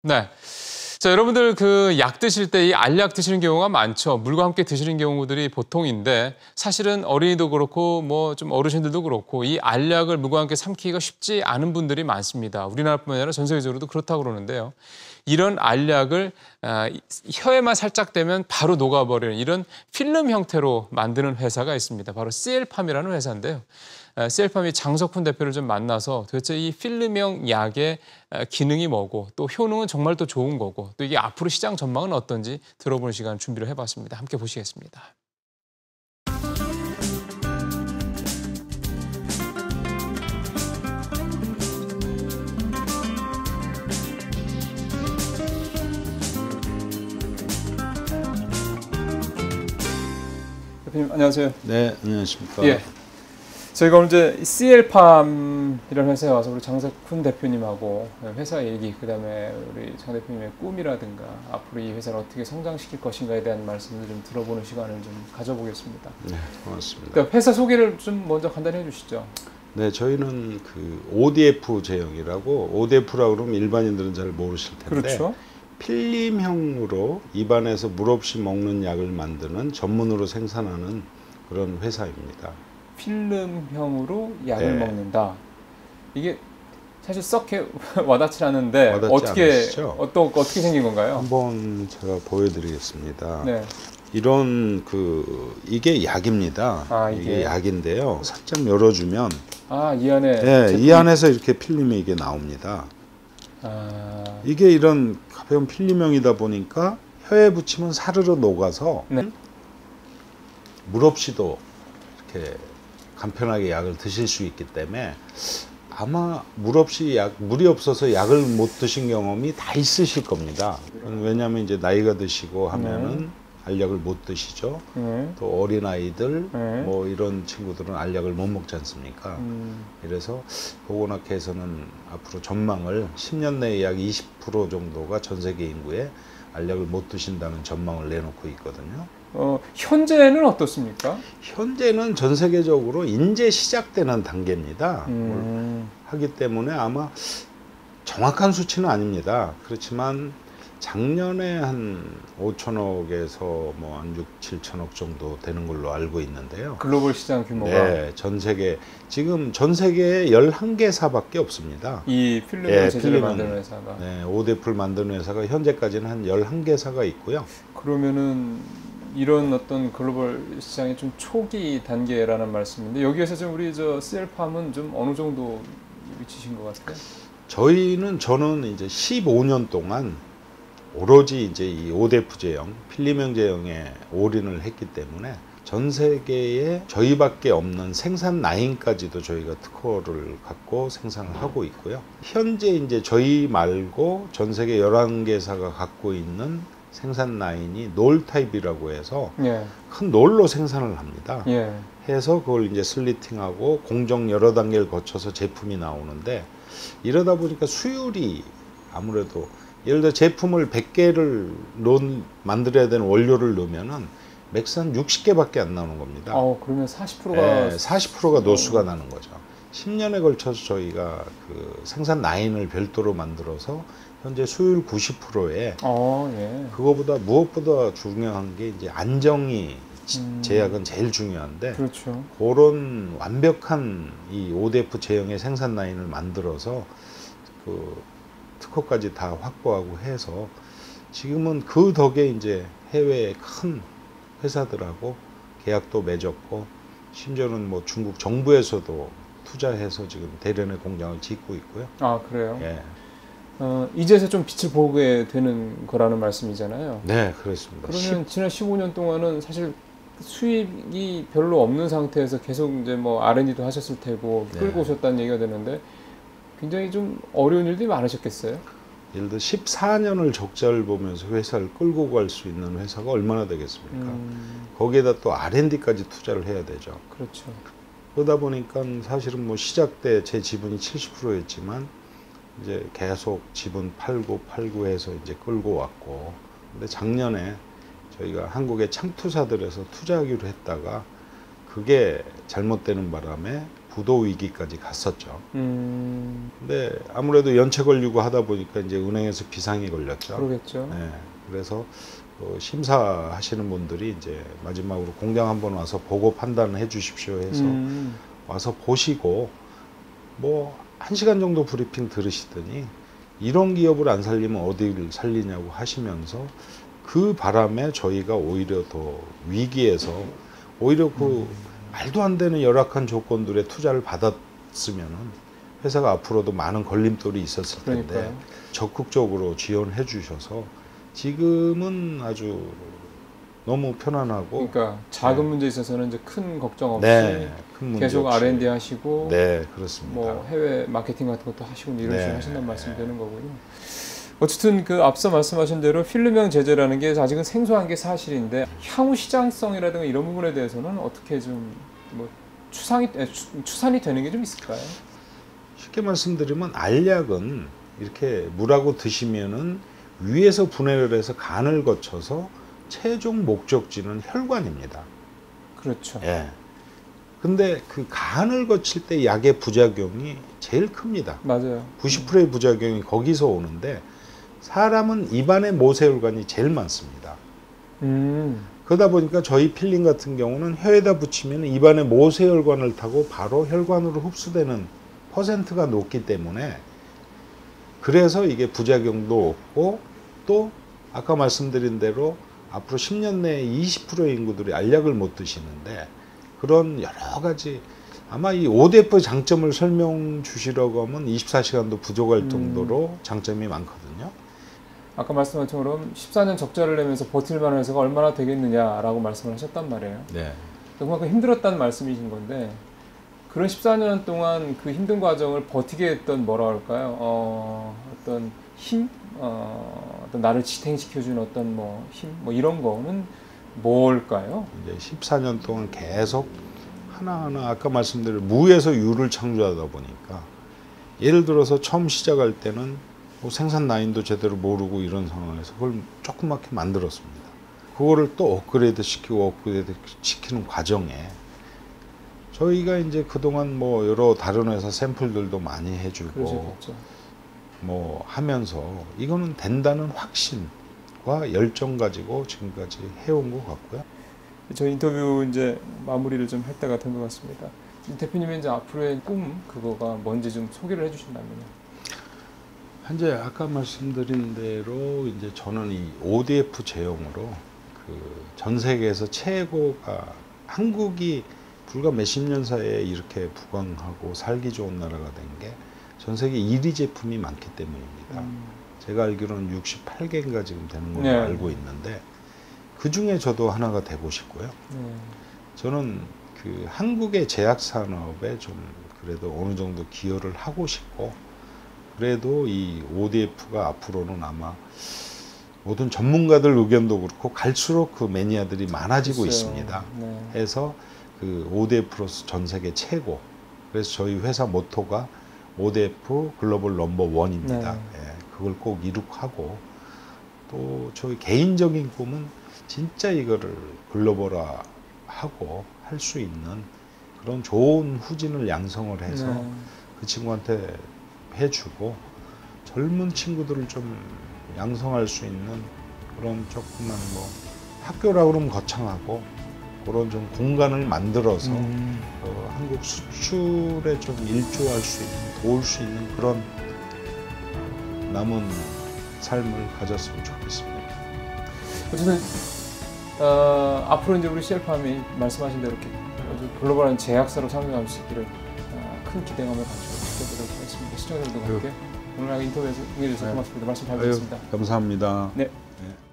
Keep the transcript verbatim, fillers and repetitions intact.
네. 자, 여러분들 그 약 드실 때 이 알약 드시는 경우가 많죠. 물과 함께 드시는 경우들이 보통인데 사실은 어린이도 그렇고 뭐 좀 어르신들도 그렇고 이 알약을 물과 함께 삼키기가 쉽지 않은 분들이 많습니다. 우리나라뿐만 아니라 전 세계적으로도 그렇다고 그러는데요. 이런 알약을 혀에만 살짝 대면 바로 녹아버리는 이런 필름 형태로 만드는 회사가 있습니다. 바로 씨엘팜이라는 회사인데요. 씨엘팜이 장석훈 대표를 좀 만나서 도대체 이 필름형 약의 기능이 뭐고 또 효능은 정말 또 좋은 거고 또 이게 앞으로 시장 전망은 어떤지 들어보는 시간 준비를 해봤습니다. 함께 보시겠습니다. 대표님 안녕하세요. 네, 안녕하십니까. 예. 저희가 오늘 이제 씨엘팜이라는 회사에 와서 우리 장석훈 대표님하고 회사 얘기, 그다음에 우리 장 대표님의 꿈이라든가 앞으로 이 회사를 어떻게 성장시킬 것인가에 대한 말씀을 좀 들어보는 시간을 좀 가져보겠습니다. 네, 고맙습니다. 그러니까 회사 소개를 좀 먼저 간단히 해주시죠. 네, 저희는 그 오디에프 제형이라고, 오디에프라고 그러면 일반인들은 잘 모르실 텐데, 그렇죠. 필름형으로 입안에서 물 없이 먹는 약을 만드는 전문으로 생산하는 그런 회사입니다. 필름형으로 약을 네. 먹는다. 이게 사실 썩 와닿지 않은데 와닿지 어떻게 않으시죠? 어떤 어떻게 생긴 건가요? 한번 제가 보여드리겠습니다. 네. 이런 그 이게 약입니다. 아, 이게? 이게 약인데요. 살짝 열어주면 아, 이 안에 네, 제품이... 이 안에서 이렇게 필름이 이게 나옵니다. 아... 이게 이런 가벼운 필름형이다 보니까 혀에 붙이면 사르르 녹아서 네. 물 없이도 이렇게 간편하게 약을 드실 수 있기 때문에 아마 물 없이 약, 물이 없어서 약을 못 드신 경험이 다 있으실 겁니다. 왜냐하면 이제 나이가 드시고 하면은 네. 알약을 못 드시죠. 네. 또 어린 아이들 네. 뭐 이런 친구들은 알약을 못 먹지 않습니까? 음. 그래서 보건학회에서는 앞으로 전망을 십 년 내에 약 이십 퍼센트 정도가 전 세계 인구에 알약을 못 드신다는 전망을 내놓고 있거든요. 어, 현재는 어떻습니까? 현재는 전 세계적으로 이제 시작되는 단계입니다. 음. 하기 때문에 아마 정확한 수치는 아닙니다. 그렇지만 작년에 한 오천억에서 뭐 한 육, 칠천억 정도 되는 걸로 알고 있는데요. 글로벌 시장 규모가? 네, 전 세계 지금 전 세계에 열한 개사밖에 없습니다. 이 필름을 네, 제대로 만드는 회사가? 네, 오디에프를 만드는 회사가 현재까지는 한 열한 개사가 있고요. 그러면은 이런 어떤 글로벌 시장의 좀 초기 단계라는 말씀인데 여기에서 지금 우리 저 씨엘팜은 좀 어느 정도 위치신 것 같아요? 저희는 저는 이제 십오 년 동안 오로지 이제 이 오디에프 제형, 필름형 제형에 올인을 했기 때문에 전 세계에 저희밖에 없는 생산 라인까지도 저희가 특허를 갖고 생산을 하고 있고요. 현재 이제 저희 말고 전 세계 열한 개사가 갖고 있는 생산 라인이 놀 타입이라고 해서 예. 큰 놀로 생산을 합니다. 예. 해서 그걸 이제 슬리팅하고 공정 여러 단계를 거쳐서 제품이 나오는데 이러다 보니까 수율이 아무래도 예를 들어 제품을 백 개를 넣은, 만들어야 되는 원료를 넣으면은 맥스 한 육십 개밖에 안 나오는 겁니다. 어, 그러면 사십 퍼센트가 예, 사십 퍼센트가 노수가 나는 거죠. 십 년에 걸쳐서 저희가 그 생산 라인을 별도로 만들어서 현재 수율 구십 퍼센트에 어, 예. 그거보다 무엇보다 중요한 게 이제 안정이 음. 제약은 제일 중요한데 그렇죠. 그런 완벽한 이 오디에프 제형의 생산 라인을 만들어서 그 특허까지 다 확보하고 해서 지금은 그 덕에 이제 해외의 큰 회사들하고 계약도 맺었고 심지어는 뭐 중국 정부에서도 투자해서 지금 대련의 공장을 짓고 있고요. 아, 그래요? 예. 어, 이제서 좀 빛을 보게 되는 거라는 말씀이잖아요. 네, 그렇습니다. 그러면 십... 지난 십오 년 동안은 사실 수입이 별로 없는 상태에서 계속 이제 뭐 알 앤 디도 하셨을 테고 끌고 네. 오셨다는 얘기가 되는데 굉장히 좀 어려운 일들이 많으셨겠어요? 예를 들어 십사 년을 적자를 보면서 회사를 끌고 갈 수 있는 회사가 얼마나 되겠습니까? 음... 거기에다 또 알 앤 디까지 투자를 해야 되죠. 그렇죠. 그러다 보니까 사실은 뭐 시작 때 제 지분이 칠십 퍼센트였지만 이제 계속 지분 팔고 팔고 해서 이제 끌고 왔고, 근데 작년에 저희가 한국의 창투사들에서 투자하기로 했다가 그게 잘못되는 바람에 부도 위기까지 갔었죠. 음, 근데 아무래도 연체 걸리고 하다 보니까 이제 은행에서 비상이 걸렸죠. 그러겠죠. 네, 그래서 어, 심사하시는 분들이 이제 마지막으로 공장 한번 와서 보고 판단해 주십시오 해서 음, 와서 보시고 뭐 한 시간 정도 브리핑 들으시더니 이런 기업을 안 살리면 어디를 살리냐고 하시면서 그 바람에 저희가 오히려 더 위기에서 오히려 그 음. 말도 안 되는 열악한 조건들의 투자를 받았으면은 회사가 앞으로도 많은 걸림돌이 있었을 텐데 그러니까요. 적극적으로 지원해 주셔서 지금은 아주 너무 편안하고 그러니까 작은 네. 문제에 있어서는 이제 큰 걱정 없이 네, 큰 문제 계속 없이. 알 앤 디 하시고 네, 그렇습니다. 뭐 해외 마케팅 같은 것도 하시고 이런 네. 식으로 하신다는 말씀이 되는 거군요. 어쨌든 그 앞서 말씀하신 대로 필름형 제재라는 게 아직은 생소한 게 사실인데 향후 시장성이라든가 이런 부분에 대해서는 어떻게 좀 뭐 추상이 에, 추, 추산이 되는 게 좀 있을까요? 쉽게 말씀드리면 알약은 이렇게 물하고 드시면은 위에서 분해를 해서 간을 거쳐서 최종 목적지는 혈관입니다. 그렇죠. 예. 근데 그 간을 거칠 때 약의 부작용이 제일 큽니다. 맞아요. 구십 퍼센트의 부작용이 거기서 오는데 사람은 입안의 모세혈관이 제일 많습니다. 음, 그러다 보니까 저희 필링 같은 경우는 혀에다 붙이면 입안의 모세혈관을 타고 바로 혈관으로 흡수되는 퍼센트가 높기 때문에 그래서 이게 부작용도 없고 또 아까 말씀드린 대로 앞으로 십 년 내에 이십 퍼센트의 인구들이 알약을 못 드시는데 그런 여러 가지 아마 이 오디에프 장점을 설명 주시려고 하면 이십사 시간도 부족할 음. 정도로 장점이 많거든요. 아까 말씀하신 것처럼 십사 년 적자를 내면서 버틸 만한 회사가 얼마나 되겠느냐라고 말씀을 하셨단 말이에요. 네. 그만큼 힘들었다는 말씀이신 건데 그런 십사 년 동안 그 힘든 과정을 버티게 했던 뭐라 할까요? 어, 어떤 힘, 어, 어떤 나를 지탱시켜준 어떤 뭐 힘, 뭐 이런 거는 뭘까요? 이제 십사 년 동안 계속 하나하나 아까 말씀드린 무에서 유를 창조하다 보니까 예를 들어서 처음 시작할 때는 뭐 생산 라인도 제대로 모르고 이런 상황에서 그걸 조그맣게 만들었습니다. 그거를 또 업그레이드 시키고 업그레이드 시키는 과정에 저희가 이제 그동안 뭐 여러 다른 회사 샘플들도 많이 해주고 그러셨겠죠. 뭐 하면서 이거는 된다는 확신과 열정 가지고 지금까지 해온 것 같고요. 저 인터뷰 이제 마무리를 좀 할 때가 된 것 같습니다. 대표님의 이제 앞으로의 꿈 그거가 뭔지 좀 소개를 해주신다면요. 현재 아까 말씀드린 대로 이제 저는 이 오디에프 제형으로 그 전 세계에서 최고가 한국이 불과 몇십 년 사이에 이렇게 부강하고 살기 좋은 나라가 된 게 전 세계 일 위 제품이 많기 때문입니다. 음. 제가 알기로는 육십팔 개인가 지금 되는 걸로 네. 알고 있는데 그 중에 저도 하나가 되고 싶고요. 네. 저는 그 한국의 제약 산업에 좀 그래도 어느 정도 기여를 하고 싶고 그래도 이 오디에프가 앞으로는 아마 모든 전문가들 의견도 그렇고 갈수록 그 매니아들이 많아지고 글쎄요. 있습니다. 네. 해서 그 오디에프로서 전 세계 최고. 그래서 저희 회사 모토가 오디에프 글로벌 넘버 원입니다. 네. 예, 그걸 꼭 이룩하고 또 저희 개인적인 꿈은 진짜 이거를 글로벌화하고 할 수 있는 그런 좋은 후진을 양성을 해서 네. 그 친구한테 해주고 젊은 친구들을 좀 양성할 수 있는 그런 조그만 뭐 학교라 그러면 거창하고 그런 좀 공간을 만들어서 음. 어, 한국 수출에 좀 일조할 수 있는 도울 수 있는 그런 남은 삶을 가졌으면 좋겠습니다. 어쨌든 어, 앞으로 이제 우리 씨엘팜이 말씀하신 대로 이렇게 아주 글로벌한 제약사로 성장할 수 있기를 어, 큰 기대감을 가지고 지켜보도록 하겠습니다. 시청자들도 함께 오늘 인터뷰에서 응해주셔서 네. 고맙습니다. 말씀 잘 아유, 들었습니다. 감사합니다. 네. 네.